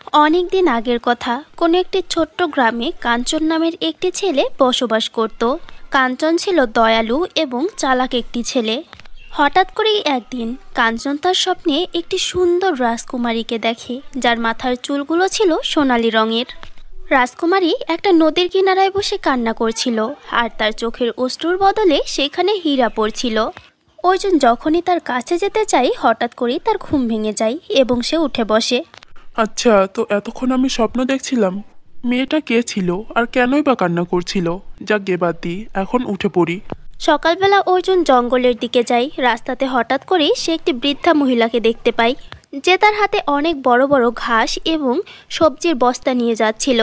অনেক দিন আগের কথা, কোনো একটি ছোট্ট গ্রামে কাঞ্চন নামের একটি ছেলে বসবাস করত। কাঞ্চন ছিল দয়ালু এবং চালাক একটি ছেলে। হঠাৎ করেই একদিন কাঞ্চন তার স্বপ্নে একটি সুন্দর রাজকুমারীকে দেখে, যার মাথার চুলগুলো ছিল সোনালী রঙের। রাজকুমারী একটা নদীর কিনারায় বসে কান্না করছিল, আর তার চোখের অশ্রুর বদলে সেখানে হীরা পড়ছিল। অর্জুন যখনই তার কাছে যেতে চাই, হঠাৎ করেই তার ঘুম ভেঙে যায় এবং সে উঠে বসে। আচ্ছা, তো এতক্ষণ আমি স্বপ্ন দেখছিলাম। মেয়েটা কে ছিল আর কেনই বা কান্না করছিল? যাক গে, বাদ দিই, এখন উঠে পড়ি। সকালবেলা অর্জুন জঙ্গলের দিকে যায়। রাস্তাতে হঠাৎ করেই সে একটি বৃদ্ধা মহিলাকে দেখতে পায়, যে তার হাতে অনেক বড় বড় ঘাস এবং সবজির বস্তা নিয়ে যাচ্ছিল।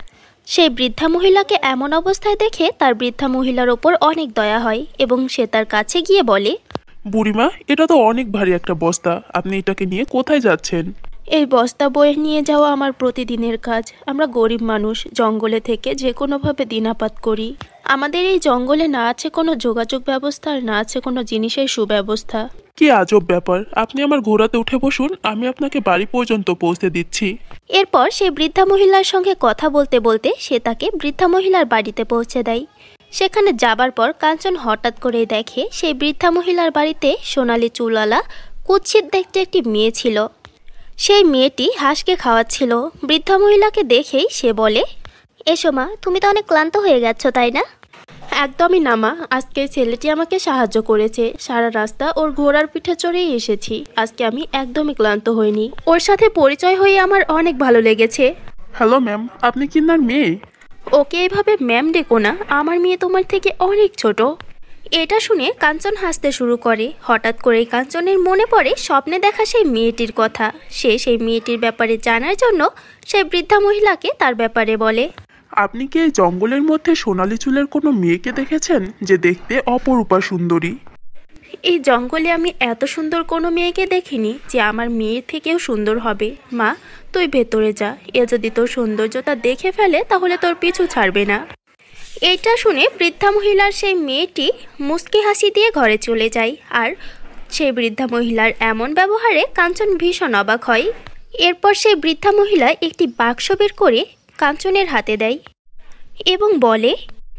সেই বৃদ্ধা মহিলাকে এমন অবস্থায় দেখে তার বৃদ্ধা মহিলার ওপর অনেক দয়া হয় এবং সে তার কাছে গিয়ে বলে, বুড়িমা, এটা তো অনেক ভারী একটা বস্তা, আপনি এটাকে নিয়ে কোথায় যাচ্ছেন? এই বস্তা বয়ে নিয়ে যাওয়া আমার প্রতিদিনের কাজ। আমরা গরিব মানুষ, জঙ্গলে থেকে যে কোনোভাবে দিনাপাত করি। আমাদের এই জঙ্গলে না আছে কোনো যোগাযোগ ব্যবস্থা, আর না আছে কোনো জিনিসের সুব্যবস্থা। কি আজব ব্যাপার! আপনি আমার ঘোড়াতে উঠে বসুন, আমি আপনাকে বাড়ি পর্যন্ত পৌঁছে দিচ্ছি। এরপর সে বৃদ্ধা মহিলার সঙ্গে কথা বলতে বলতে সে তাকে বৃদ্ধা মহিলার বাড়িতে পৌঁছে দেয়। সেখানে যাবার পর কাঞ্চন হঠাৎ করে দেখে সেই বৃদ্ধা মহিলার বাড়িতে সোনালী চুলওয়ালা কুৎসিত দেখতে একটি মেয়ে ছিল। সেই মেয়েটি হাঁসকে খাওয়াচ্ছিল। বৃদ্ধা মহিলাকে দেখেই সে বলে, এসো মা, তুমি তো অনেক ক্লান্ত হয়ে গেছো, তাই না? একদমই না মা, আজকে ছেলেটি আমাকে সাহায্য করেছে। সারা রাস্তা ওর ঘোড়ার পিঠে চড়েই এসেছি। আজকে আমি একদমই ক্লান্ত হইনি। ওর সাথে পরিচয় হয়ে আমার অনেক ভালো লেগেছে। হ্যালো ম্যাম, আপনি কি না মেয়ে? ওকে এভাবে ম্যাম ডেকো না, আমার মেয়ে তোমার থেকে অনেক ছোট। এটা শুনে কাঞ্চন হাসতে শুরু করে। হঠাৎ করেই কাঞ্চনের মনে পড়ে স্বপ্নে দেখা সেই মেয়েটির কথা। সে সেই মেয়েটির ব্যাপারে জানার জন্য সেই বৃদ্ধা মহিলাকে তার ব্যাপারে বলে। আপনি কি এই জঙ্গলের মধ্যে সোনালী চুলের কোনো মেয়েকে দেখেছেন, যে দেখতে অপরূপা সুন্দরী? এই জঙ্গলে আমি এত সুন্দর কোনো মেয়েকে দেখিনি যে আমার মেয়ের থেকেও সুন্দর হবে। মা, তুই ভেতরে যা। এ যদি তোর সৌন্দর্যতা দেখে ফেলে তাহলে তোর পিছু ছাড়বে না। এটা শুনে বৃদ্ধা মহিলার সেই মেয়েটি মুচকি হাসি দিয়ে ঘরে চলে যায়। আর সেই বৃদ্ধা মহিলার এমন ব্যবহারে কাঞ্চন ভীষণ অবাক হয়। এরপর সেই বৃদ্ধা মহিলা একটি বাক্স বের করে কাঞ্চনের হাতে দেয় এবং বলে,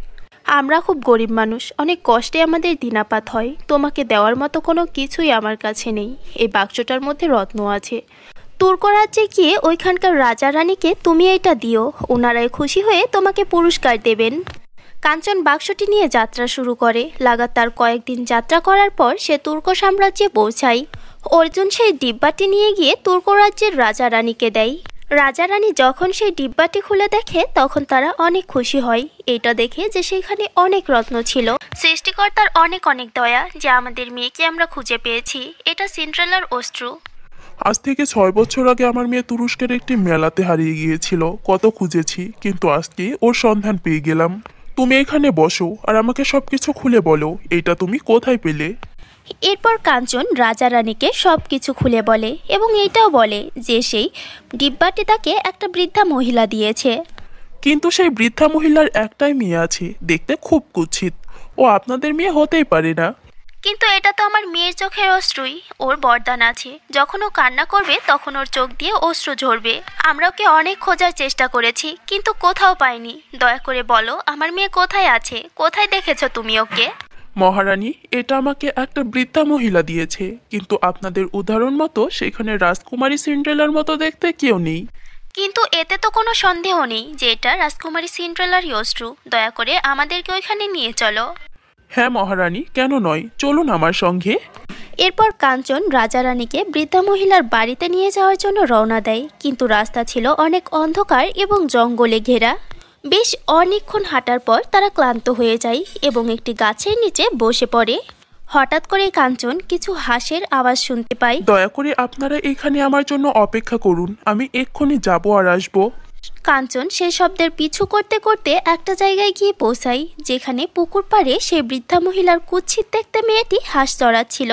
আমরা খুব গরিব মানুষ, অনেক কষ্টে আমাদের দিনাপাত হয়। তোমাকে দেওয়ার মতো কোনো কিছুই আমার কাছে নেই। এই বাক্সটার মধ্যে রত্ন আছে। তুর্ক রাজ্যে গিয়ে ওইখানকার রাজা রানীকে তুমি এটা দিও, ওনারাই খুশি হয়ে তোমাকে পুরস্কার দেবেন। কাঞ্চন বাক্সটি নিয়ে যাত্রা শুরু করে। লাগাতার কয়েকদিন যাত্রা করার পর সে তুর্ক সাম্রাজ্যে পৌঁছায়। অর্জুন সেই ডিব্বাটি নিয়ে গিয়ে তুর্ক রাজ্যের রাজা রানীকে দেয়। রাজা রানী যখন সেই ডিব্বাটি খুলে দেখে তখন তারা অনেক খুশি হয়, এটা দেখে যে সেখানে অনেক রত্ন ছিল। সৃষ্টিকর্তার অনেক অনেক দয়া যে আমাদের মেয়েকে আমরা খুঁজে পেয়েছি। এটা সিন্ড্রেলার অস্ত্র। আজ থেকে 6 বছর আগে আমার মেয়ে তুরস্কের একটি মেলাতে হারিয়ে গিয়েছিল। কত খুঁজেছি, কিন্তু আজকে ওর সন্ধান পেয়ে গেলাম। তুমি এখানে বসো আর আমাকে সবকিছু খুলে বলো, এটা তুমি কোথায় পেলে? এরপর কাঞ্চন রাজা রানীকে সব কিছু খুলে বলে এবং এটাও বলে যে সেই ডিব্বাটি তাকে একটা বৃদ্ধা মহিলা দিয়েছে। কিন্তু সেই বৃদ্ধা মহিলার একটাই মেয়ে আছে, দেখতে খুব কুৎসিত। ও আপনাদের মেয়ে হতেই পারে না। কিন্তু এটা তো আমার মেয়ের চোখের অশ্রুই। ওর বরদান আছে, যখন ও কান্না করবে তখন ওর চোখ দিয়ে অশ্রু ঝরবে। আমরা ওকে অনেক খোঁজার চেষ্টা করেছি, কিন্তু কোথাও পাইনি। দয়া করে বলো, আমার মেয়ে কোথায় আছে? কোথায় দেখেছো তুমি ওকে? মহারানী, এটা আমাকে একটা বৃদ্ধা মহিলা দিয়েছে, কিন্তু আপনাদের উদাহরণ মতো সেখানে রাজকুমারী সিন্ড্রেলার মতো দেখতে কেউ নেই। কিন্তু এতে তো কোনো সন্দেহ নেই যে এটা রাজকুমারী সিন্ড্রেলারই অশ্রু। দয়া করে আমাদেরকে ওইখানে নিয়ে চলো। হ্যাঁ মহারানী, কেন নয়, চলুন আমার সঙ্গে। এরপর কাঞ্চন রাজা রানীকে বৃদ্ধা মহিলার বাড়িতে নিয়ে যাওয়ার জন্য রওনা দেয়, কিন্তু রাস্তা ছিল অনেক অন্ধকার এবং জঙ্গলে ঘেরা। বেশ অনেকক্ষণ হাঁটার পর তারা ক্লান্ত হয়ে যায় এবং একটি গাছের নিচে বসে পড়ে। হঠাৎ করে কাঞ্চন কিছু হাঁসের আওয়াজ শুনতে পায়। দয়া করে আপনারা এখানে আমার জন্য অপেক্ষা করুন, আমি এক্ষুনি যাবো আর আসবো। কাঞ্চন সেই শব্দের পিছু করতে করতে একটা জায়গায় গিয়ে পৌঁছায়, যেখানে পুকুর পাড়ে সেই বৃদ্ধা মহিলার কুৎসিত দেখতে মেয়েটি হাঁস চড়াচ্ছিল।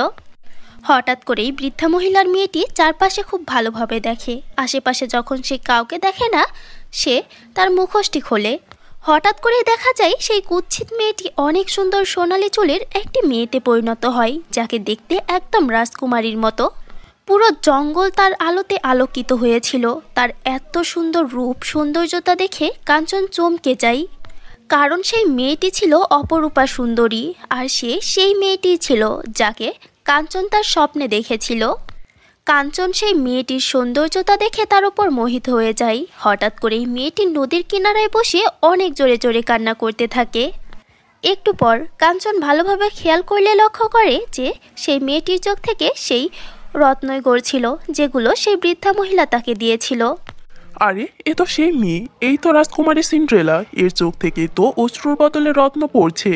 হঠাৎ করেই বৃদ্ধা মহিলার মেয়েটি চারপাশে খুব ভালোভাবে দেখে। আশেপাশে যখন সে কাউকে দেখে না, সে তার মুখোশটি খোলে। হঠাৎ করে দেখা যায় সেই কুৎসিত মেয়েটি অনেক সুন্দর সোনালী চুলের একটি মেয়েতে পরিণত হয়, যাকে দেখতে একদম রাজকুমারীর মতো। পুরো জঙ্গল তার আলোতে আলোকিত হয়েছিল। তার এত সুন্দর রূপ সৌন্দর্যতা দেখে কাঞ্চন চমকে যায়, কারণ সেই মেয়েটি ছিল অপরূপা সুন্দরী, আর সেই মেয়েটি ছিল যাকে কাঞ্চন তার স্বপ্নে দেখেছিল। কাঞ্চন সেই মেয়েটির সৌন্দর্যতা দেখে তার উপর মোহিত হয়ে যায়। হঠাৎ করেই মেয়েটি নদীর কিনারায় বসে অনেক জোরে জোরে কান্না করতে থাকে। একটু পর কাঞ্চন ভালোভাবে খেয়াল করলে লক্ষ্য করে যে সেই মেয়েটির চোখ থেকে সেই রত্নই গড়ছিল, যেগুলো সেই বৃদ্ধা মহিলা তাকে দিয়েছিল। আরে এ তো সেই মেয়ে, এই তো রাজকুমারী সিন্ড্রেলা, এর চোখ থেকে তো অশ্রুর বদলে রত্ন পড়ছে।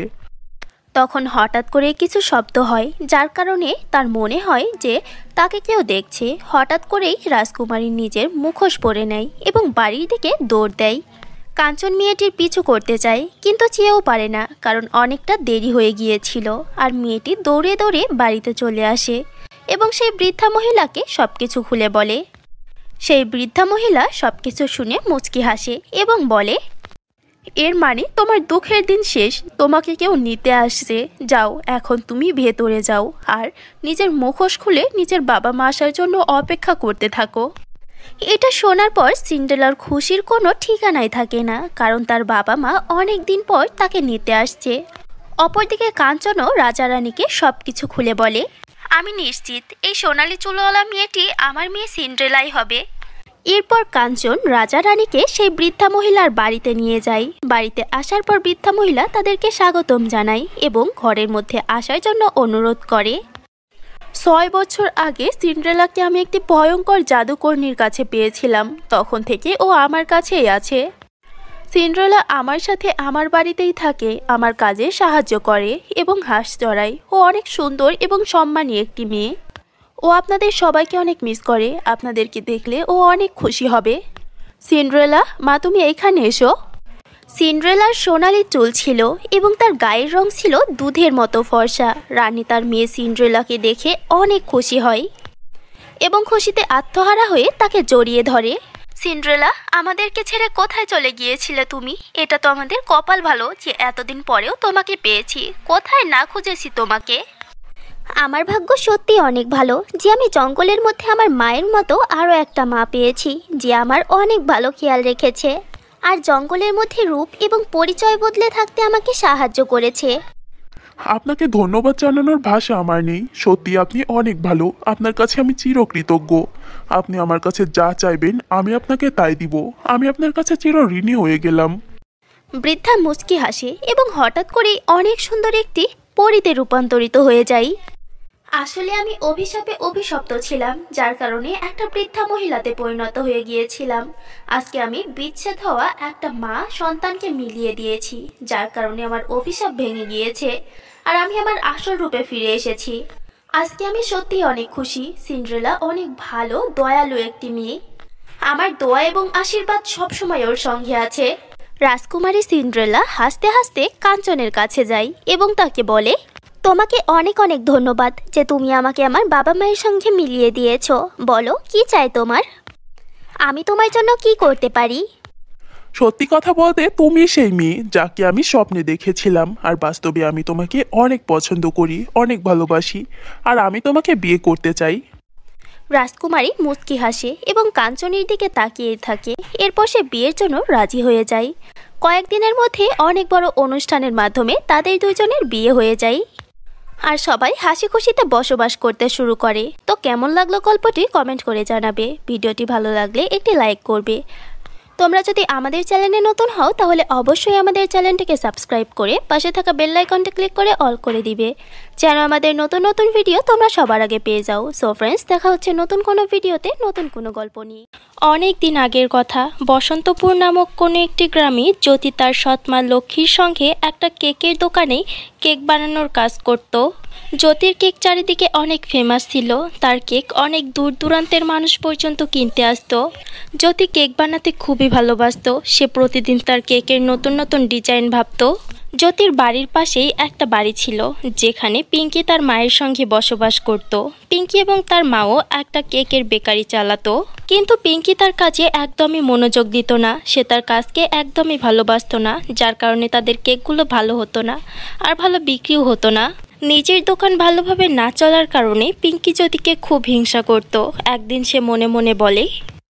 তখন হঠাৎ করে কিছু শব্দ হয়, যার কারণে তার মনে হয় যে তাকে কেউ দেখছে। হঠাৎ করেই রাজকুমারী নিজের মুখোশ পরে নেয় এবং বাড়ির দিকে দৌড় দেয়। কাঞ্চন মেয়েটির পিছু করতে চায়, কিন্তু চেয়েও পারে না, কারণ অনেকটা দেরি হয়ে গিয়েছিল। আর মেয়েটি দৌড়ে দৌড়ে বাড়িতে চলে আসে এবং সেই বৃদ্ধা মহিলাকে সবকিছু খুলে বলে। সেই বৃদ্ধা মহিলা সবকিছু শুনে মুচকি হাসে এবং বলে, এর মানে তোমার দুঃখের দিন শেষ, তোমাকে কেউ নিতে আসছে। যাও, এখন তুমি ভেতরে যাও আর নিজের মুখোশ খুলে নিজের বাবা মা আসার জন্য অপেক্ষা করতে থাকো। এটা শোনার পর সিন্ড্রেলার খুশির কোনো ঠিকানাই থাকে না, কারণ তার বাবা মা অনেক দিন পর তাকে নিতে আসছে। অপরদিকে কাঞ্চনও রাজা রানীকে সব কিছু খুলে বলে, আমি নিশ্চিত এই সোনালি চুলওয়ালা মেয়েটি আমার মেয়ে সিন্ড্রেলাই হবে। এরপর কাঞ্চন রাজা রানীকে সেই বৃদ্ধা মহিলার বাড়িতে নিয়ে যায়। বাড়িতে আসার পর বৃদ্ধা মহিলা তাদেরকে স্বাগতম জানায় এবং ঘরের মধ্যে আসার জন্য অনুরোধ করে। 6 বছর আগে সিন্ড্রেলাকে আমি একটি ভয়ঙ্কর জাদুকর্ণীর কাছে পেয়েছিলাম, তখন থেকে ও আমার কাছেই আছে। সিন্ড্রেলা আমার সাথে আমার বাড়িতেই থাকে, আমার কাজে সাহায্য করে এবং হাঁস চড়ায়। ও অনেক সুন্দর এবং সম্মানী একটি মেয়ে। ও আপনাদের সবাইকে অনেক মিস করে, আপনাদেরকে দেখলে ও অনেক খুশি হবে। সিন্ড্রেলা, মা তুমি এইখানে এসো। সিন্ড্রেলার সোনালি চুল ছিল এবং তার গায়ের রং ছিল দুধের মতো ফর্সা। রানী তার মেয়ে সিন্ড্রেলাকে দেখে অনেক খুশি হয় এবং খুশিতে আত্মহারা হয়ে তাকে জড়িয়ে ধরে। সিন্ড্রেলা, আমাদেরকে ছেড়ে কোথায় চলে গিয়েছিলে তুমি? এটা তো আমাদের কপাল ভালো যে এতদিন পরেও তোমাকে পেয়েছি। কোথায় না খুঁজেছি তোমাকে। আমার ভাগ্য সত্যি অনেক ভালো যে আমি জঙ্গলের মধ্যে আমার মায়ের মতো আরও একটা মা পেয়েছি, যে আমার অনেক ভালো খেয়াল রেখেছে আর জঙ্গলের মধ্যে রূপ এবং পরিচয় বদলে থাকতে আমাকে সাহায্য করেছে। আপনাকে ধন্যবাদ জানানোর ভাষা আমার নেই, সত্যি আপনি অনেক ভালো। আপনার কাছে আমি চিরকৃতজ্ঞ। আপনি আমার কাছে যা চাইবেন আমি আপনাকে তাই দিব। আমি আপনার কাছে চিরঋণী হয়ে গেলাম। বৃদ্ধা মুচকি হাসে এবং হঠাৎ করেই অনেক সুন্দর একটি পরীতে রূপান্তরিত হয়ে যায়। আসলে আমি অভিশাপে অভিশপ্ত ছিলাম, যার কারণে একটা বৃদ্ধা মহিলাতে পরিণত হয়ে গিয়েছিলাম। আজকে আমি বিচ্ছেদ হওয়া একটা মা সন্তানকে মিলিয়ে দিয়েছি, যার কারণে আমার অভিশাপ ভেঙে গিয়েছে আর আমি আমার আসল রূপে ফিরে এসেছি। আজকে আমি সত্যি অনেক খুশি। সিন্ড্রেলা অনেক ভালো দয়ালু একটি মেয়ে। আমার দোয়া এবং আশীর্বাদ সবসময় ওর সঙ্গে আছে। রাজকুমারী সিন্ড্রেলা হাসতে হাসতে কাঞ্চনের কাছে যায় এবং তাকে বলে, তোমাকে অনেক অনেক ধন্যবাদ যে তুমি আমাকে আমার বাবা মায়ের সঙ্গে মিলিয়ে দিয়েছো। বলো কি চাই তোমার? আমি তোমার জন্য কি করতে পারি? সত্যি কথা বলতে তুমি সেই মেয়ে যাকে আমি স্বপ্নে দেখেছিলাম, আর বাস্তবে আমি তোমাকে অনেক পছন্দ করি, অনেক ভালোবাসি, আর আমি তোমাকে বিয়ে করতে চাই। রাজকুমারী মুচকি হাসে এবং কাঞ্চনের দিকে তাকিয়ে থাকে। এরপর সে বিয়ের জন্য রাজি হয়ে যায়। কয়েকদিনের মধ্যে অনেক বড় অনুষ্ঠানের মাধ্যমে তাদের দুজনের বিয়ে হয়ে যায় আর সবাই হাসি খুশিতে বসবাস করতে শুরু করে। তো কেমন লাগলো গল্পটি কমেন্ট করে জানাবে। ভিডিওটি ভালো লাগলে একটি লাইক করবে। তোমরা যদি আমাদের চ্যানেলে নতুন হও তাহলে অবশ্যই আমাদের চ্যানেলটিকে সাবস্ক্রাইব করে পাশে থাকা বেল আইকনটি ক্লিক করে অল করে দিবে, যেন আমাদের নতুন নতুন ভিডিও তোমরা সবার আগে পেয়ে যাও। সো ফ্রেন্ডস, দেখা হচ্ছে নতুন কোনো ভিডিওতে নতুন কোনো গল্প নিয়ে। অনেক দিন আগের কথা, বসন্তপুর নামক কোনো একটি গ্রামে জ্যোতি তার সৎমা লক্ষ্মীর সঙ্গে একটা কেকের দোকানে কেক বানানোর কাজ করত। জ্যোতির কেক চারিদিকে অনেক ফেমাস ছিল, তার কেক অনেক দূর দূরান্তের মানুষ পর্যন্ত কিনতে আসতো। জ্যোতি কেক বানাতে খুবই ভালোবাসতো। সে প্রতিদিন তার কেকের নতুন নতুন ডিজাইন ভাবতো। জ্যোতির বাড়ির পাশেই একটা বাড়ি ছিল, যেখানে পিঙ্কি তার মায়ের সঙ্গে বসবাস করত। পিঙ্কি এবং তার মাও একটা কেকের বেকারি চালাতো, কিন্তু পিঙ্কি তার কাজে একদমই মনোযোগ দিত না। সে তার কাজকে একদমই ভালোবাসতো না, যার কারণে তাদের কেকগুলো ভালো হতো না আর ভালো বিক্রিও হতো না। নিজের দোকান ভালোভাবে না চলার কারণে পিঙ্কি জ্যোতিকে খুব হিংসা করত। একদিন সে মনে মনে বলে,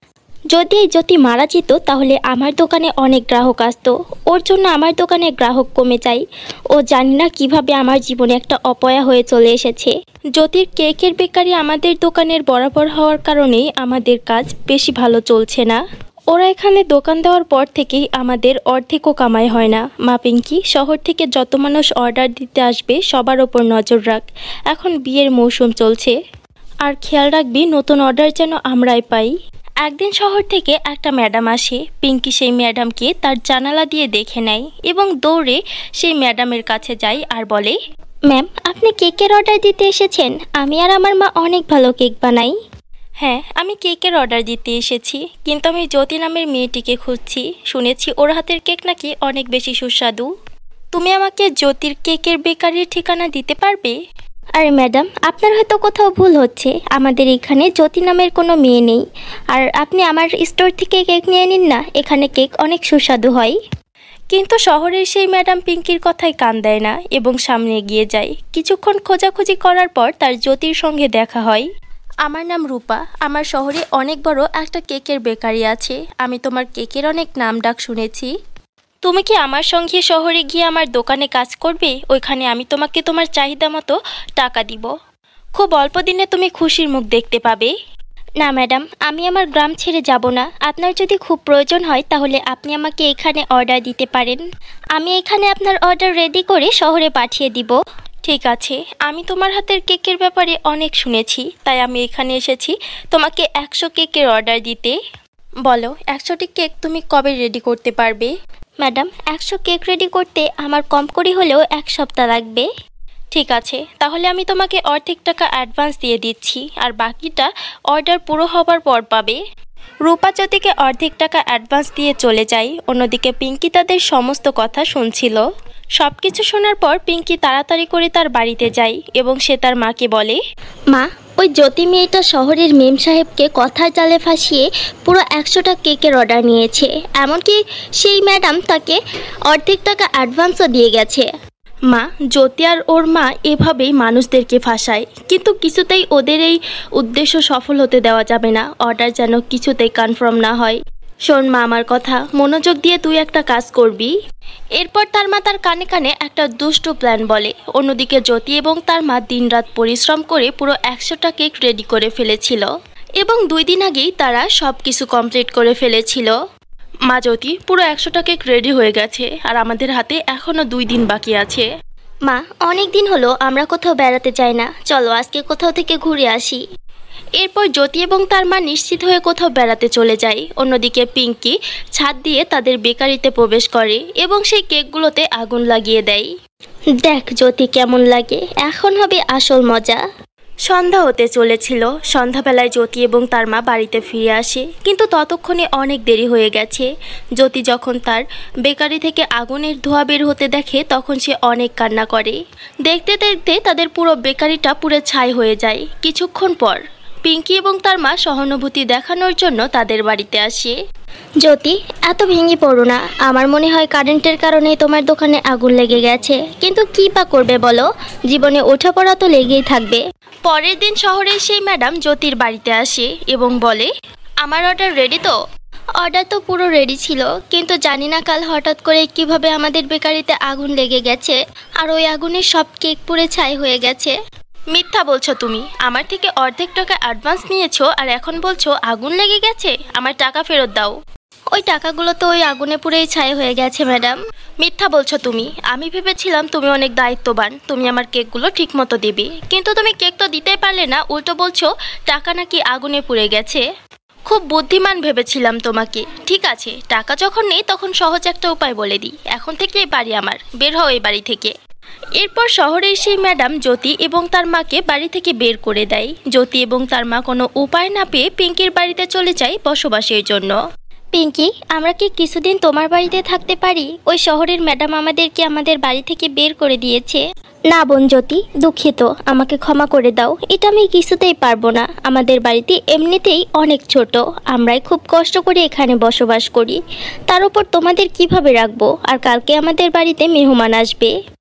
যদি এই জ্যোতি মারা যেত তাহলে আমার দোকানে অনেক গ্রাহক আসতো, ওর জন্য আমার দোকানে গ্রাহক কমে যায়। ও জানি না কিভাবে আমার জীবনে একটা অপয়া হয়ে চলে এসেছে। জ্যোতির কেকের বেকারি আমাদের দোকানের বরাবর হওয়ার কারণেই আমাদের কাজ বেশি ভালো চলছে না। ওরা এখানে দোকান দেওয়ার পর থেকেই আমাদের অর্ধেকও কামাই হয় না। মা পিঙ্কি, শহর থেকে যত মানুষ অর্ডার দিতে আসবে সবার ওপর নজর রাখ। এখন বিয়ের মৌসুম চলছে, আর খেয়াল রাখবি নতুন অর্ডার যেন আমরাই পাই। একদিন শহর থেকে একটা ম্যাডাম আসে। পিঙ্কি সেই ম্যাডামকে তার জানালা দিয়ে দেখে নেয় এবং দৌড়ে সেই ম্যাডামের কাছে যায় আর বলে, ম্যাম, আপনি কেকের অর্ডার দিতে এসেছেন? আমি আর আমার মা অনেক ভালো কেক বানাই। হ্যাঁ, আমি কেকের অর্ডার দিতে এসেছি, কিন্তু আমি জ্যোতি নামের মেয়েটিকে খুঁজছি। শুনেছি ওর হাতের কেক নাকি অনেক বেশি সুস্বাদু। তুমি আমাকে জ্যোতির কেকের বেকারির ঠিকানা দিতে পারবে? আরে ম্যাডাম, আপনার হয়তো কোথাও ভুল হচ্ছে। আমাদের এখানে জ্যোতি নামের কোনো মেয়ে নেই। আর আপনি আমার স্টোর থেকে কেক নিয়ে নিন না, এখানে কেক অনেক সুস্বাদু হয়। কিন্তু শহরের সেই ম্যাডাম পিঙ্কির কথায় কান দেয় না এবং সামনে এগিয়ে যায়। কিছুক্ষণ খোঁজাখুঁজি করার পর তার জ্যোতির সঙ্গে দেখা হয়। আমার নাম রূপা। আমার শহরে অনেক বড় একটা কেকের বেকারি আছে। আমি তোমার কেকের অনেক নাম ডাক শুনেছি। তুমি কি আমার সঙ্গে শহরে গিয়ে আমার দোকানে কাজ করবে? ওইখানে আমি তোমাকে তোমার চাহিদা মতো টাকা দিব। খুব অল্প দিনে তুমি খুশির মুখ দেখতে পাবে। না ম্যাডাম, আমি আমার গ্রাম ছেড়ে যাব না। আপনার যদি খুব প্রয়োজন হয় তাহলে আপনি আমাকে এখানে অর্ডার দিতে পারেন। আমি এখানে আপনার অর্ডার রেডি করে শহরে পাঠিয়ে দিব। ঠিক আছে, আমি তোমার হাতের কেকের ব্যাপারে অনেক শুনেছি, তাই আমি এখানে এসেছি তোমাকে 100 কেকের অর্ডার দিতে। বলো, 100টি কেক তুমি কবে রেডি করতে পারবে? ম্যাডাম, 100 কেক রেডি করতে আমার কম করে হলেও 1 সপ্তাহ লাগবে। ঠিক আছে, তাহলে আমি তোমাকে অর্ধেক টাকা অ্যাডভান্স দিয়ে দিচ্ছি, আর বাকিটা অর্ডার পুরো হবার পর পাবে। রূপা জ্যোতিকে অর্ধেক টাকা অ্যাডভান্স দিয়ে চলে যায়। অন্যদিকে পিঙ্কি তাদের সমস্ত কথা শুনছিল। সব কিছু শোনার পর পিঙ্কি তাড়াতাড়ি করে তার বাড়িতে যায় এবং সে তার মাকে বলে, মা, ওই জ্যোতি মেয়েটা শহরের মেম সাহেবকে কথার জালে ফাঁসিয়ে পুরো 100টা কেকের অর্ডার নিয়েছে। এমনকি সেই ম্যাডাম তাকে অর্ধেক টাকা অ্যাডভান্সও দিয়ে গেছে। মা, জ্যোতি আর ওর মা এভাবেই মানুষদেরকে ফাঁসায়, কিন্তু কিছুতেই ওদের এই উদ্দেশ্য সফল হতে দেওয়া যাবে না। অর্ডার যেন কিছুতেই কনফার্ম না হয়। শোন মা, আমার কথা মনোযোগ দিয়ে তুই একটা কাজ করবি। এরপর তার মা তার কানে কানে একটা দুষ্ট প্ল্যান বলে। অন্যদিকে জ্যোতি এবং তার মা দিনরাত পরিশ্রম করে পুরো 100টা কেক রেডি করে ফেলেছিল এবং 2 দিন আগেই তারা সব কিছু কমপ্লিট করে ফেলেছিল। মা জ্যোতি, পুরো 100টা কেক রেডি হয়ে গেছে, আর আমাদের হাতে এখনো 2 দিন বাকি আছে। মা, অনেক দিন হলো আমরা কোথাও বেড়াতে যাই না, চলো আজকে কোথাও থেকে ঘুরে আসি। এরপর জ্যোতি এবং তার মা নিশ্চিত হয়ে কোথাও বেড়াতে চলে যায়। অন্যদিকে পিঙ্কি ছাদ দিয়ে তাদের বেকারিতে প্রবেশ করে এবং সেই কেকগুলোতে আগুন লাগিয়ে দেয়। দেখ জ্যোতি কেমন লাগে, এখন হবে আসল মজা। সন্ধ্যা হতে চলেছিল। সন্ধ্যাবেলায় জ্যোতি এবং তার মা বাড়িতে ফিরে আসে, কিন্তু ততক্ষণে অনেক দেরি হয়ে গেছে। জ্যোতি যখন তার বেকারি থেকে আগুনের ধোঁয়া বের হতে দেখে তখন সে অনেক কান্না করে। দেখতে দেখতে তাদের পুরো বেকারিটা পুরো ছাই হয়ে যায়। কিছুক্ষণ পর পিঙ্কি এবং তার মা সহানুভূতি দেখানোর জন্য তাদের বাড়িতে আসে। জ্যোতি, এত ভেঙে পড়ো না। আমার মনে হয় কারেন্টের কারণে তোমার দোকানে আগুন লেগে গেছে, কিন্তু কি বা করবে বলো, জীবনে ওঠাপড়া তো লেগেই থাকবে। পরের দিন শহরের সেই ম্যাডাম জ্যোতির বাড়িতে আসে এবং বলে, আমার অর্ডার রেডি তো? অর্ডার তো পুরো রেডি ছিল, কিন্তু জানি না কাল হঠাৎ করে কিভাবে আমাদের বেকারিতে আগুন লেগে গেছে, আর ওই আগুনের সব কেক পুড়ে ছাই হয়ে গেছে। মিথ্যা বলছো তুমি। আমার থেকে অর্ধেক টাকা অ্যাডভান্স নিয়েছো আর এখন বলছো আগুন লেগে গেছে। আমার টাকা ফেরত দাও। ওই টাকাগুলো তো ওই আগুনে পুড়েই ছাই হয়ে গেছে ম্যাডাম। মিথ্যা বলছো তুমি। আমি ভেবেছিলাম তুমি অনেক দায়িত্ববান, তুমি আমার কেকগুলো ঠিক মতো দেবে, কিন্তু তুমি কেক তো দিতেই পারলে না, উল্টো বলছো টাকা নাকি আগুনে পুড়ে গেছে। খুব বুদ্ধিমান ভেবেছিলাম তোমাকে। ঠিক আছে, টাকা যখন নেই তখন সহজ একটা উপায় বলে দিই। এখন থেকেই বাড়ি আমার, বের হও এই বাড়ি থেকে। এরপর শহরের সেই ম্যাডাম জ্যোতি এবং তার মাকে বাড়ি থেকে বের করে দেয়। জ্যোতি এবং তার মা কোনো উপায় না পেয়ে পিঙ্কির বাড়িতে চলে যায় বসবাসের জন্য। পিঙ্কি, আমরা কি কিছুদিন তোমার বাড়িতে থাকতে পারি? ওই শহরের ম্যাডাম আমাদেরকে আমাদের বাড়ি থেকে বের করে দিয়েছে। না বোন জ্যোতি, দুঃখিত, আমাকে ক্ষমা করে দাও। এটা আমি কিছুতেই পারবো না। আমাদের বাড়িতে এমনিতেই অনেক ছোট, আমরাই খুব কষ্ট করে এখানে বসবাস করি, তার উপর তোমাদের কিভাবে রাখবো? আর কালকে আমাদের বাড়িতে মেহমান আসবে।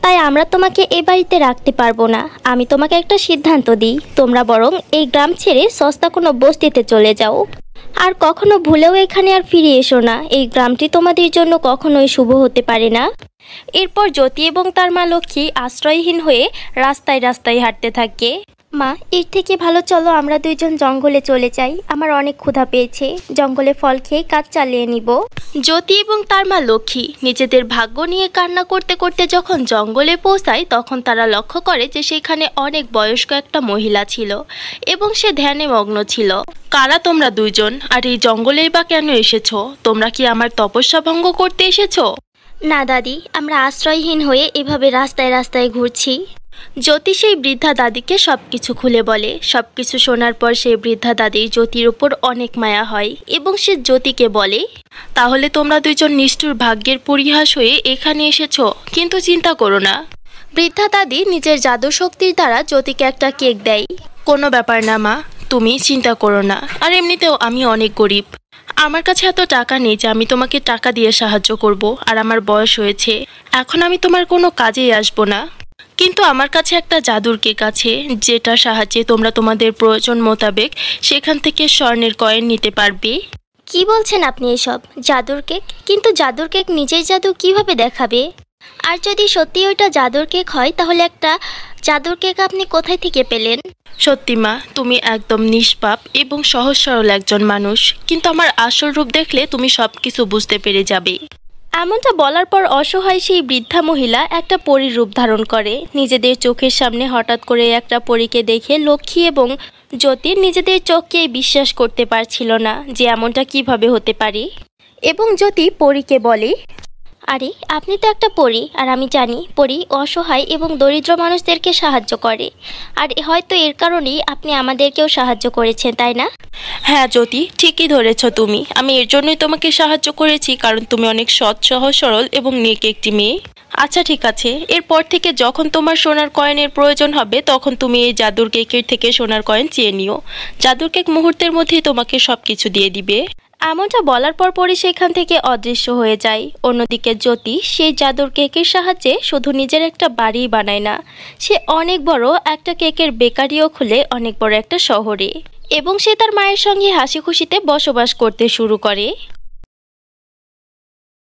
তাই আমরা তোমাকে এ বাড়িতে রাখতে পারবো না। আমি তোমাকে একটা সিদ্ধান্ত দিই, তোমরা বরং এই গ্রাম ছেড়ে সস্তা কোনো বস্তিতে চলে যাও, আর কখনো ভুলেও এখানে আর ফিরে এসো না। এই গ্রামটি তোমাদের জন্য কখনোই শুভ হতে পারে না। এরপর জ্যোতি এবং তার মা লক্ষ্মী আশ্রয়হীন হয়ে রাস্তায় রাস্তায় হাঁটতে থাকে। মা, এর থেকে ভালো চলো আমরা দুইজন জঙ্গলে চলে যাই, আমার অনেক ক্ষুধা পেয়েছে, জঙ্গলে ফল খেয়ে কাজ চালিয়ে নিব। জ্যোতি এবং তার মা লক্ষ্মী নিজেদের ভাগ্য নিয়ে কান্না করতে করতে যখন জঙ্গলে পৌঁছায়, তখন তারা লক্ষ্য করে যে সেখানে অনেক বয়স্ক একটা মহিলা ছিল এবং সে ধ্যানে মগ্ন ছিল। কারা তোমরা দুইজন, আর এই জঙ্গলেই বা কেন এসেছো? তোমরা কি আমার তপস্যা ভঙ্গ করতে এসেছো? না দাদি, আমরা আশ্রয়হীন হয়ে এভাবে রাস্তায় রাস্তায় ঘুরছি। জ্যোতি সেই বৃদ্ধা দাদিকে সবকিছু খুলে বলে। সবকিছু শোনার পর সেই বৃদ্ধা দাদির জ্যোতির উপর অনেক মায়া হয় এবং সে জ্যোতিকে বলে, তাহলে তোমরা দুইজন নিষ্ঠুর ভাগ্যের পরিহাস হয়ে এখানে এসেছো, কিন্তু চিন্তা করো না। বৃদ্ধা দাদি নিজের জাদু শক্তির দ্বারা জ্যোতিকে একটা কেক দেয়। কোনো ব্যাপার না মা, তুমি চিন্তা করো না। আর এমনিতেও আমি অনেক গরিব, আমার কাছে এত টাকা নেই যে আমি তোমাকে টাকা দিয়ে সাহায্য করব। আর আমার বয়স হয়েছে, এখন আমি তোমার কোনো কাজেই আসবো না। কিন্তু আমার কাছে একটা জাদুর কেক আছে, যেটার সাহায্যে তোমরা তোমাদের প্রয়োজন মোতাবেক সেখান থেকে স্বর্ণের কয়েন নিতে পারবে। কি বলছেন আপনি এসব? জাদুর কেক? কিন্তু জাদুর কেক নিজের জাদু কিভাবে দেখাবে? আর যদি সত্যি ওইটা জাদুর কেক হয়, তাহলে একটা জাদুর কেক আপনি কোথায় থেকে পেলেন? সত্যি মা, তুমি একদম নিষ্পাপ এবং সহজ সরল একজন মানুষ, কিন্তু আমার আসল রূপ দেখলে তুমি সবকিছু বুঝতে পেরে যাবে। এমনটা বলার পর অসহায় সেই বৃদ্ধা মহিলা একটা পরীর রূপ ধারণ করে। নিজেদের চোখের সামনে হঠাৎ করে একটা পরীকে দেখে লক্ষ্মী এবং জ্যোতি নিজেদের চোখকেই বিশ্বাস করতে পারছিল না যে এমনটা কিভাবে হতে পারে। এবং জ্যোতি পরীকে বলে, আরে, আপনি তো একটা পরী, আর আমি জানি পরী অসহায় এবং দরিদ্র মানুষদেরকে সাহায্য করে, আর হয়তো এর কারণেই আপনি আমাদেরকেও সাহায্য করেছেন, তাই না? হ্যাঁ জ্যোতি, ঠিকই ধরেছ তুমি। আমি এর জন্যই তোমাকে সাহায্য করেছি, কারণ তুমি অনেক সৎ, সহজ সরল এবং নেক একটি মেয়ে। আচ্ছা ঠিক আছে, এরপর থেকে যখন তোমার সোনার কয়েনের প্রয়োজন হবে, তখন তুমি এই জাদুর কেকের থেকে সোনার কয়েন চেয়ে নিও। জাদুর কেক মুহূর্তের মধ্যেই তোমাকে সবকিছু দিয়ে দিবে। এমনটা বলার পর পরই সেখান থেকে অদৃশ্য হয়ে যায়। অন্যদিকে জ্যোতি সেই জাদুর কেকের সাহায্যে শুধু নিজের একটা বাড়ি বানায় না, সে অনেক বড় একটা কেকের বেকারিও খুলে অনেক বড় একটা শহরে, এবং সে তার মায়ের সঙ্গে হাসি খুশিতে বসবাস করতে শুরু করে।